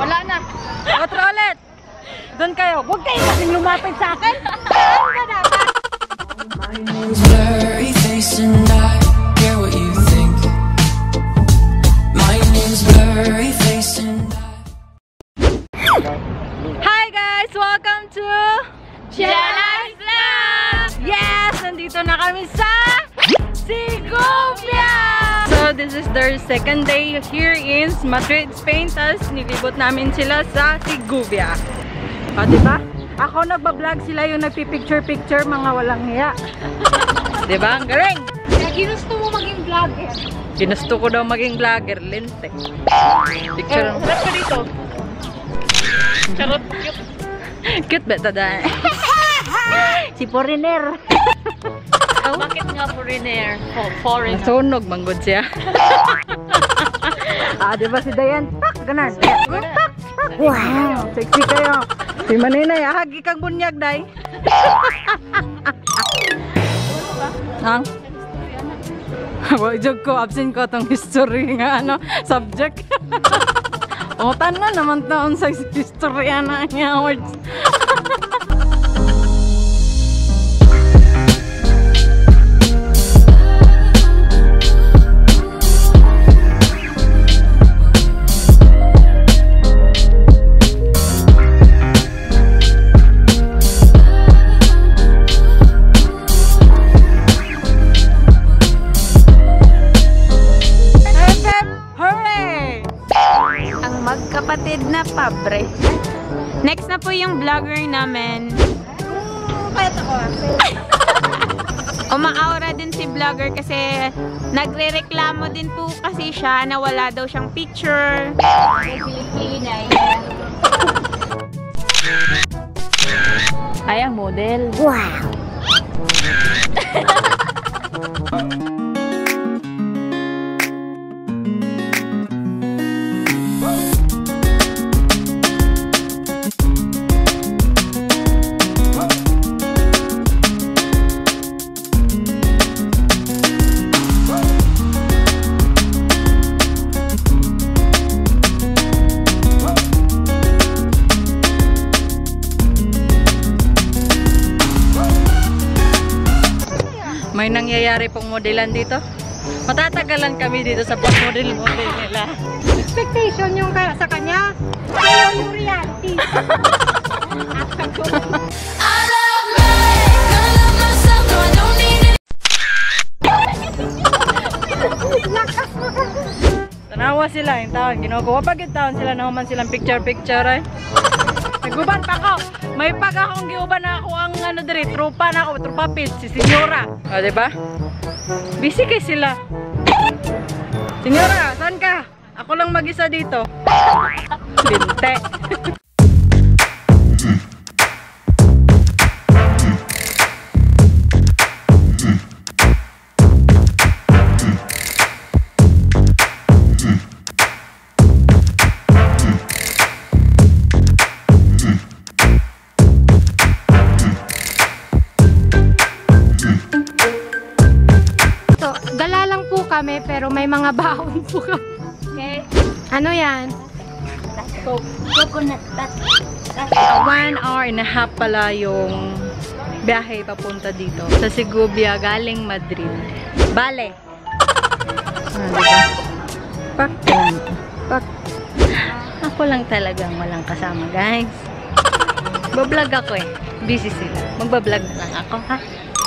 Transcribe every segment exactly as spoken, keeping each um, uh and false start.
Wala na. Otro ulit. Doon kayo. Huwag kayo kasing lumapit sa akin. My name's blurry face and I care what you think. My name's blurry face and I. Hi guys! Welcome to Jelly's Vlog! Yes! Nandito na kami sa Segovia! So this is their second day here in Madrid, Spain. Tapos nilibot namin sila sa Segovia. O diba? Ako nagbablog, sila yung nagpipicture-picture, mga walang hiya. Diba? Ang galing! Kaya ginusto mo maging vlogger. Ginusto ko daw maging vlogger, lente. Picture. Eh, harap ka dito. Charot, cute. Cute ba tada? Si foreigner. Oh, bakit nga foreigner? Oh, foreigner. Nasunog, manggod siya. Ah, diba si Dayan? Tak, ganan. Tak, tak. Wow, sexy kayo. Si Maninay, ahagi kang bunyag, Day. Ang? Wajog ko, absent ko itong history nga, ano, subject. Otan na naman taon sa history na niya words. Magkapatid na pabre. Next na po yung vlogger namin. Payat ako. Umaaura din si vlogger kasi nagre-reklamo din po kasi siya na wala daw siyang picture. Filipina. Ay, ang model. Wow! May nangyayari pong modelan dito. Matatagalan kami dito sa pag-model-model nila. Expectation yung ka sa kanya. Ayaw yung reality. Tanawa sila yung taon. Ginagawa pag yung taon sila na human silang picture-picture ay. Naguban pa ako. May pag akong giuban na ako ang ano diri, trupa na ako, trupa pit, si Senyora. O, diba? Busy kay sila. Senyora, saan ka? Ako lang mag-isa dito. Binte. Gala lang po kami pero may mga baon po kami. Okay. Ano yan? Coconut. One hour and a half pala yung biyahe papunta dito sa Segovia galing Madrid. Bale. Ah, diba? Pak lang. Pak. Ako lang talagang walang kasama, guys. Bablog ako eh. Busy sila. Magbablog na lang ako, ha?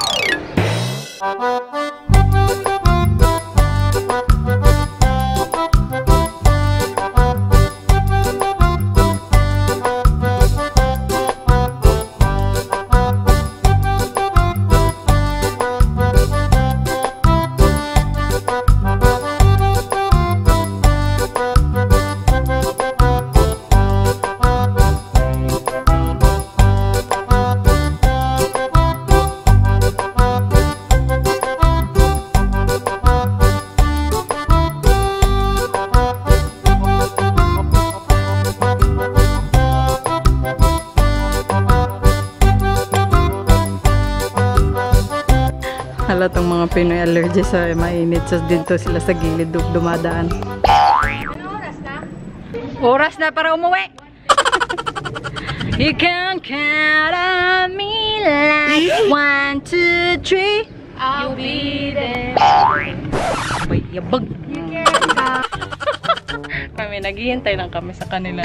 Hala tong mga Pinoy allergy sa mainit. So dito sila sa gilid dumadaan. Oras na para umuwi. You can count on me like one, two, three. I'll be there. Abay, yabag. Kami, naghihintay lang kami sa kanila.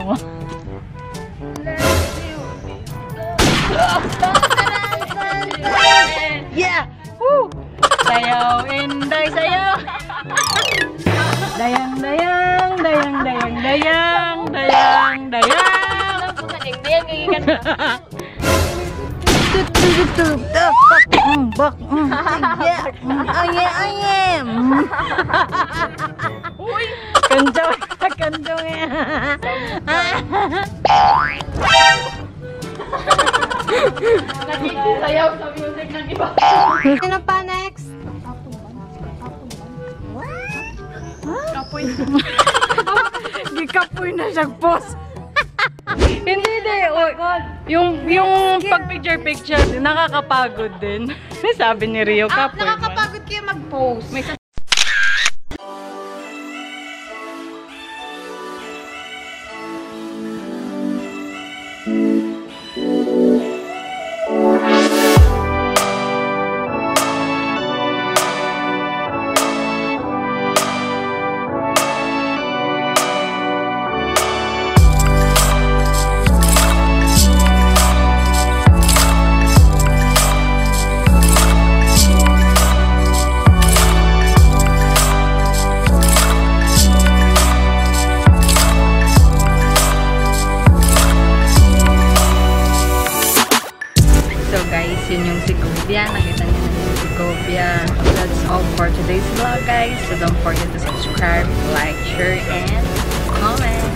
Yeah! Woo! Sayaw, inday, sayaw! Dayang, dayang, dayang, dayang, dayang, dayang, dayang! Dayang, dayang, Bak, yeah, oh yeah, oh yeah. Uy, kanjong, kanjong ya. Sayaw sa music ng iba. Sino pa next? Kapoy. Gikapoy na siya, boss. Hindi din. Yung, yung pag-picture-picture, nakakapagod din. Sabi ni Rio, Ah, kapoy. nakakapagod kayo mag-post. May yun yung Segovia. Nakita niyo na yung Segovia. That's all for today's vlog, guys. So don't forget to subscribe, like, share, and comment.